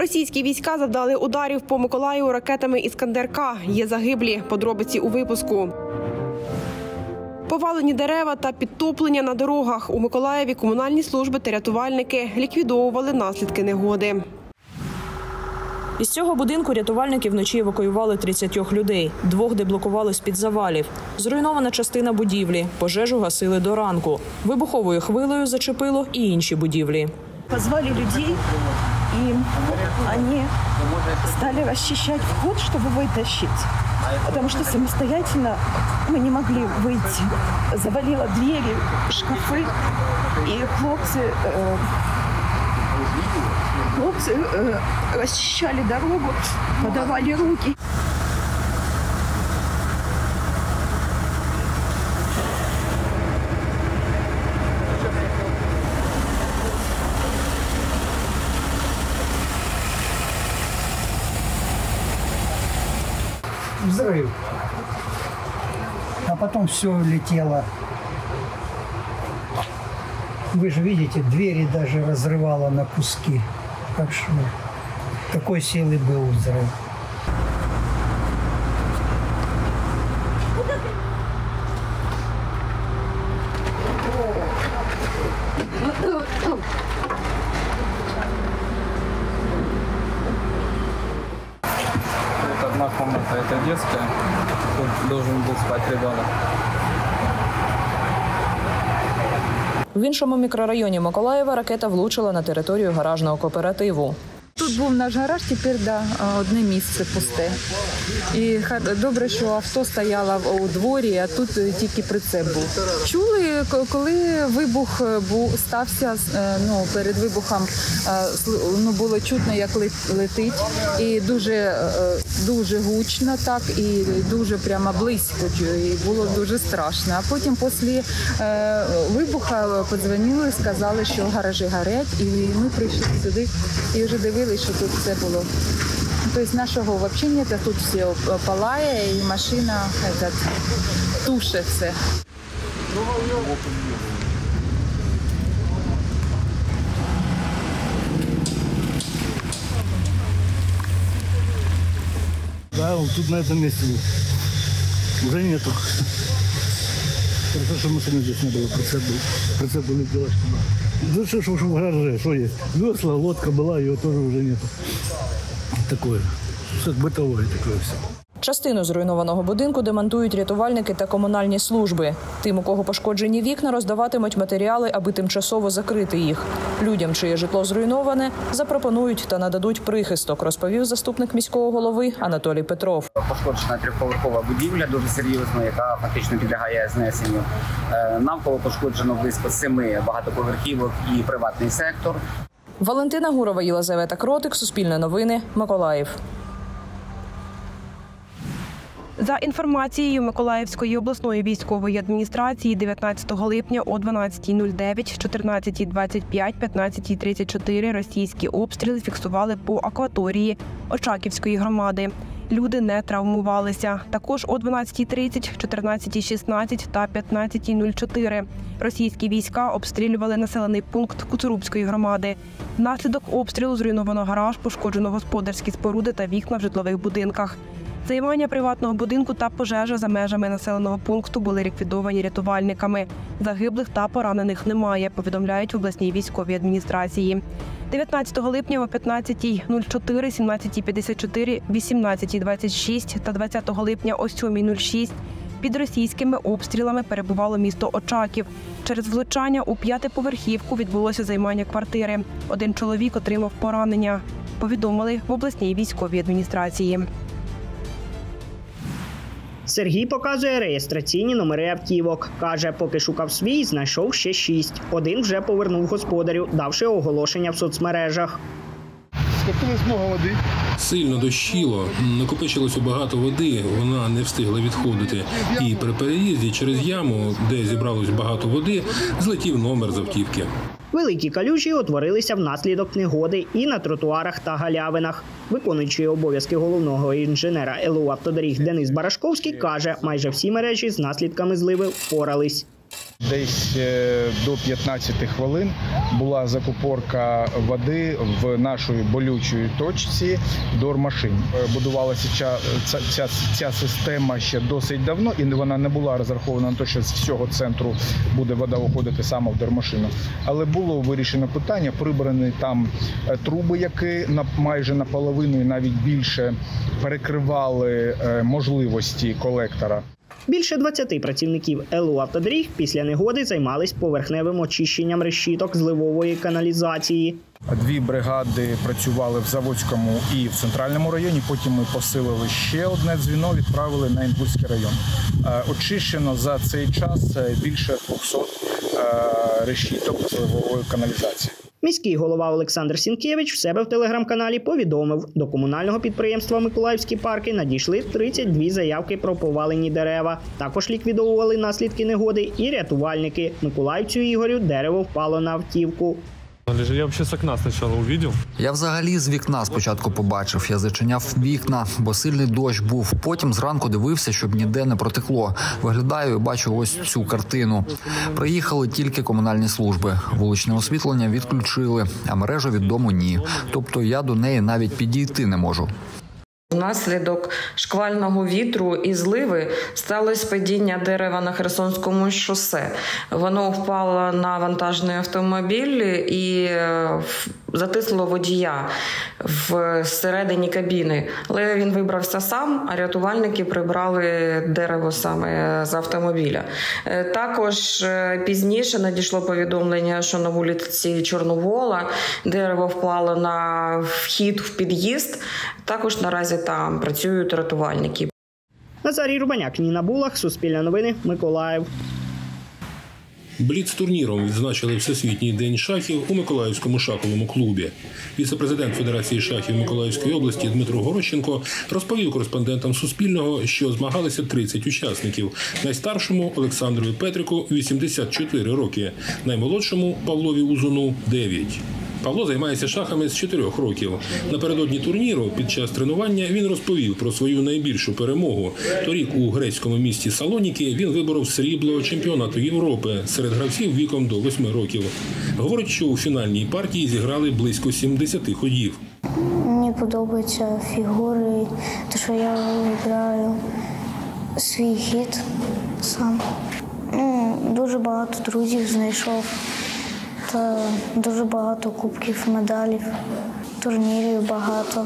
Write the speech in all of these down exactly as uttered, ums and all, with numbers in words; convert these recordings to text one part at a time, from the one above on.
Російські війська завдали ударів по Миколаєву ракетами «Іскандер-К». Є загиблі. Подробиці у випуску. Повалені дерева та підтоплення на дорогах. У Миколаєві комунальні служби та рятувальники ліквідовували наслідки негоди. Із цього будинку рятувальники вночі евакуювали тридцять людей. Двох деблокували з-під завалів. Зруйнована частина будівлі. Пожежу гасили до ранку. Вибуховою хвилею зачепило і інші будівлі. Позвали людей, и они стали расчищать вход, чтобы вытащить. Потому что самостоятельно мы не могли выйти. Завалило двери, шкафы, и хлопцы, э, хлопцы э, расчищали дорогу, подавали руки. Взрыв. А потом все летело. Вы же видите, двери даже разрывало на куски. Так что такой силы был взрыв. Одна комната, это детская, тут должен был спать ребенок. В іншому мікрорайоні Миколаєва ракета влучила на територію гаражного кооперативу. Тут був наш гараж, тепер да, одне місце пусте. І добре, що авто стояло у дворі, а тут тільки прицеп був. Чули, коли вибух був, стався, ну, перед вибухом ну, було чутно, як летить, і дуже, дуже гучно так, і дуже прямо близько, і було дуже страшно. А потім після вибуху подзвонили, сказали, що гаражі горять, і ми прийшли сюди і вже дивилися, що тут все було. Тобто нашого взагалі немає, тут все палає і машина этот, тушить все. Да, он тут на этом месте был. Уже нету. Хорошо, что машины здесь не было, прицеп был. Прицеп был делать. Ну что ж в гараже, что есть? Весла, лодка была, ее тоже уже нету. Такое. Все бытовое такое все. Частину зруйнованого будинку демонтують рятувальники та комунальні служби. Тим, у кого пошкоджені вікна, роздаватимуть матеріали, аби тимчасово закрити їх. Людям, чиє житло зруйноване, запропонують та нададуть прихисток, розповів заступник міського голови Анатолій Петров. Пошкоджена трьохповерхова будівля, дуже серйозна, яка фактично підлягає знесенню. Навколо пошкоджено близько семи багатоповерхівок і приватний сектор. Валентина Гурова, Єлизавета Кротик, Суспільне новини, Миколаїв. За інформацією Миколаївської обласної військової адміністрації, дев'ятнадцятого липня о дванадцятій нуль дев'ять, чотирнадцятій двадцять п'ять, п'ятнадцятій тридцять чотири російські обстріли фіксували по акваторії Очаківської громади. Люди не травмувалися. Також о дванадцятій тридцять, чотирнадцятій шістнадцять та п'ятнадцятій нуль чотири російські війська обстрілювали населений пункт Куцурубської громади. Внаслідок обстрілу зруйновано гараж, пошкоджено господарські споруди та вікна в житлових будинках. Займання приватного будинку та пожежа за межами населеного пункту були ліквідовані рятувальниками. Загиблих та поранених немає, повідомляють в обласній військовій адміністрації. дев'ятнадцятого липня о п'ятнадцятій нуль чотири, сімнадцятій п'ятдесят чотири, вісімнадцятій двадцять шість та двадцятого липня о сьомій нуль шість під російськими обстрілами перебувало місто Очаків. Через влучання у п'ятиповерхівку відбулося займання квартири. Один чоловік отримав поранення, повідомили в обласній військовій адміністрації. Сергій показує реєстраційні номери автівок. Каже, поки шукав свій, знайшов ще шість. Один вже повернув господарю, давши оголошення в соцмережах. Скопилось много води. Сильно дощило, накопичилося багато води, вона не встигла відходити. І при переїзді через яму, де зібралось багато води, злетів номер з автівки. Великі калюжі утворилися внаслідок негоди і на тротуарах та галявинах. Виконуючий обов'язки головного інженера ел у «Автодоріг» Денис Барашковський каже, майже всі мережі з наслідками зливи впорались. Десь до п'ятнадцяти хвилин була закупорка води в нашій болючій точці дормашин. Будувалася ця, ця, ця система ще досить давно, і вона не була розрахована на те, що з всього центру буде вода уходити саме в дормашину. Але було вирішено питання, прибрані там труби, які майже наполовину і навіть більше перекривали можливості колектора. Більше двадцяти працівників ел у «Автодоріг» після негоди займались поверхневим очищенням решіток зливової каналізації. Дві бригади працювали в Заводському і в Центральному районі, потім ми посилили ще одне дзвіно, відправили на Інгульський район. Очищено за цей час більше двохсот решіток зливової каналізації. Міський голова Олександр Сінкевич в себе в телеграм-каналі повідомив, до комунального підприємства «Миколаївські парки» надійшли тридцять дві заявки про повалені дерева. Також ліквідовували наслідки негоди і рятувальники. Миколаївцю Ігорю дерево впало на автівку. Я взагалі з окна спочатку побачив. Я взагалі з вікна спочатку побачив. Я зачиняв вікна, бо сильний дощ був. Потім зранку дивився, щоб ніде не протекло. Виглядаю і бачу ось цю картину. Приїхали тільки комунальні служби. Вуличне освітлення відключили, а мережу від дому ні. Тобто я до неї навіть підійти не можу. Внаслідок шквального вітру і зливи сталося падіння дерева на Херсонському шосе. Воно впало на вантажний автомобіль і затисло водія всередині кабіни. Але він вибрався сам, а рятувальники прибрали дерево саме з автомобіля. Також пізніше надійшло повідомлення, що на вулиці Чорновола дерево впало на вхід в під'їзд. Також наразі там працюють рятувальники. Назарій Рубаняк, Ніна Булах, Суспільне новини, Миколаїв. Бліц-турніром відзначили Всесвітній день шахів у Миколаївському шаховому клубі. Віце-президент Федерації шахів Миколаївської області Дмитро Горощенко розповів кореспондентам Суспільного, що змагалися тридцять учасників. Найстаршому – Олександрові Петрику – вісімдесят чотири роки, наймолодшому – Павлові Узуну – дев'ять. Павло займається шахами з чотирьох років. Напередодні турніру під час тренування він розповів про свою найбільшу перемогу. Торік у грецькому місті Салоніки він виборов срібло чемпіонату Європи серед гравців віком до восьми років. Говорить, що у фінальній партії зіграли близько сімдесят ходів. Мені подобаються фігури, те, що я вибираю свій хід сам. Дуже багато друзів знайшов. Та дуже багато кубків, медалів, турнірів багато,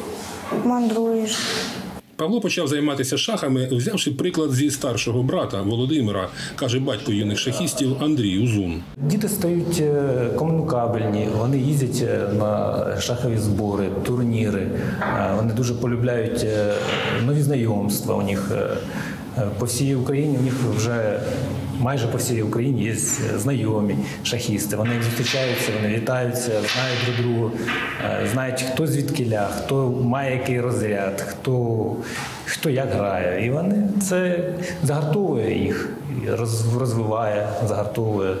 мандруєш. Павло почав займатися шахами, взявши приклад зі старшого брата Володимира, каже батько юних шахістів Андрій Узун. Діти стають комунікабельні, вони їздять на шахові збори, турніри, вони дуже полюбляють нові знайомства у них. По всій Україні у них вже майже по всій Україні є знайомі шахісти. Вони зустрічаються, вони вітаються, знають друг другу, знають, хто звідкиля, хто має який розряд, хто, хто як грає. І вони це загартовує їх, розвиває, загартовує.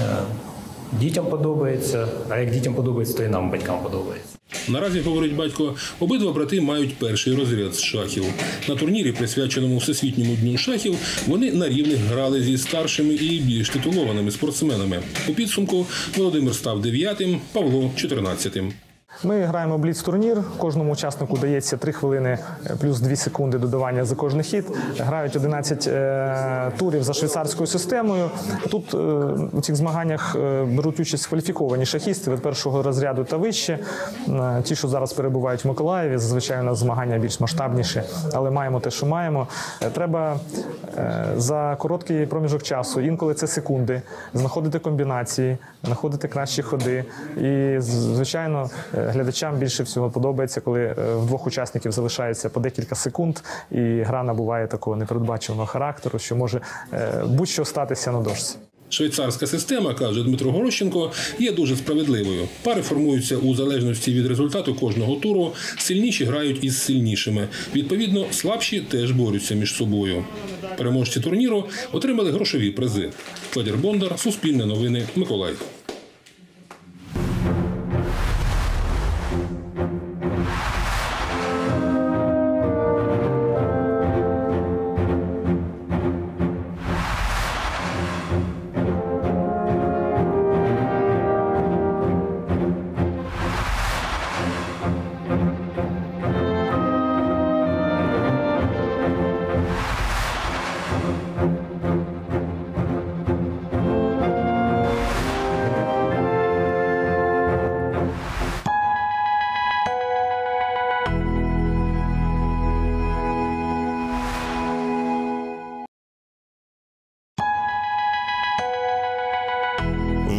Дітям подобається, а як дітям подобається, то і нам, батькам, подобається. Наразі, говорить батько, обидва брати мають перший розряд з шахів. На турнірі, присвяченому Всесвітньому дню шахів, вони на рівних грали зі старшими і більш титулованими спортсменами. У підсумку Володимир став дев'ятим, Павло – чотирнадцятим. Ми граємо бліц-турнір, кожному учаснику дається три хвилини плюс дві секунди додавання за кожний хід. Грають одинадцять е, турів за швейцарською системою. Тут е, у цих змаганнях е, беруть участь кваліфіковані шахісти від першого розряду та вище. Е, ті, що зараз перебувають в Миколаєві, зазвичай у нас змагання більш масштабніші, але маємо те, що маємо. Е, треба е, за короткий проміжок часу, інколи це секунди, знаходити комбінації, знаходити кращі ходи. І, звичайно, глядачам більше всього подобається, коли в двох учасників залишається по декілька секунд, і гра набуває такого непередбаченого характеру, що може будь-що статися на дошці. Швейцарська система, каже Дмитро Горощенко, є дуже справедливою. Пари формуються у залежності від результату кожного туру, сильніші грають із сильнішими. Відповідно, слабші теж борються між собою. Переможці турніру отримали грошові призи. Федір Бондар, Суспільне новини, Миколаїв. Thank you.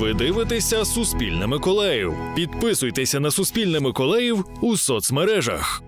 Ви дивитеся «Суспільне Миколаїв». Підписуйтеся на «Суспільне Миколаїв» у соцмережах.